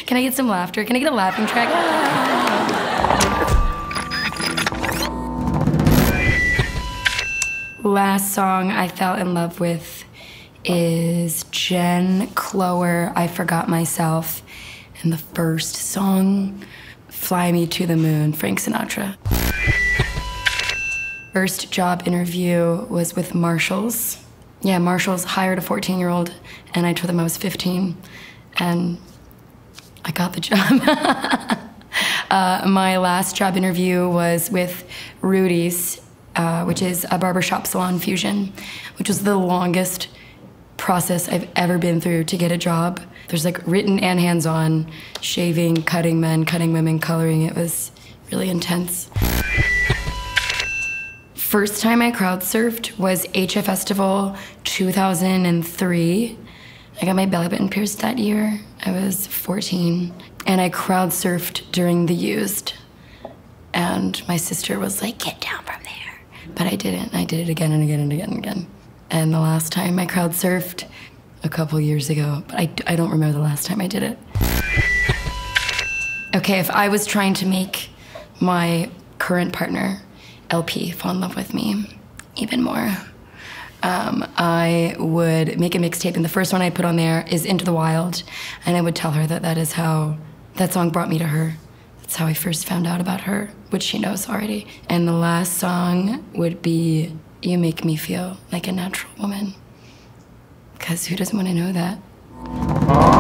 Can I get some laughter? Can I get a laughing track? Last song I fell in love with is Jen Cloher, I Forgot Myself. And the first song, Fly Me to the Moon, Frank Sinatra. First job interview was with Marshalls. Yeah, Marshalls hired a 14-year-old, and I told them I was 15, and I got the job. My last job interview was with Rudy's, which is a barbershop salon fusion, which was the longest process I've ever been through to get a job. There's like written and hands-on, shaving, cutting men, cutting women, coloring. It was really intense. First time I crowd surfed was HF Festival 2003. I got my belly button pierced that year. I was 14. And I crowd surfed during the Used. And my sister was like, get down from there. But I didn't. I did it again and again and again and again. And the last time I crowd surfed, a couple years ago, but I don't remember the last time I did it. Okay, if I was trying to make my current partner, LP, fall in love with me even more, I would make a mixtape, and the first one I put on there is Into the Wild, and I would tell her that that is how that song brought me to her. That's how I first found out about her, which she knows already. And the last song would be You Make Me Feel Like a Natural Woman, because who doesn't want to know that?